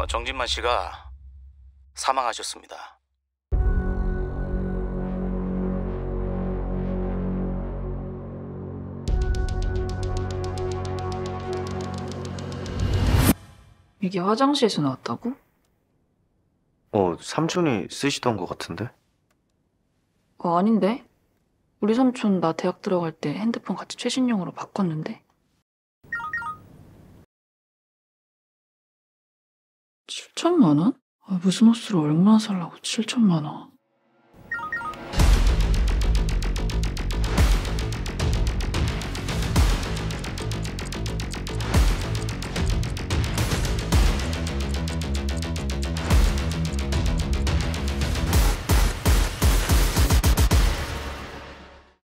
정진만 씨가 사망하셨습니다. 이게 화장실에서 나왔다고? 삼촌이 쓰시던 것 같은데? 아닌데? 우리 삼촌 나 대학 들어갈 때 핸드폰 같이 최신형으로 바꿨는데? 7천만 원? 무슨 옷으로 얼마나 살라고 7천만 원?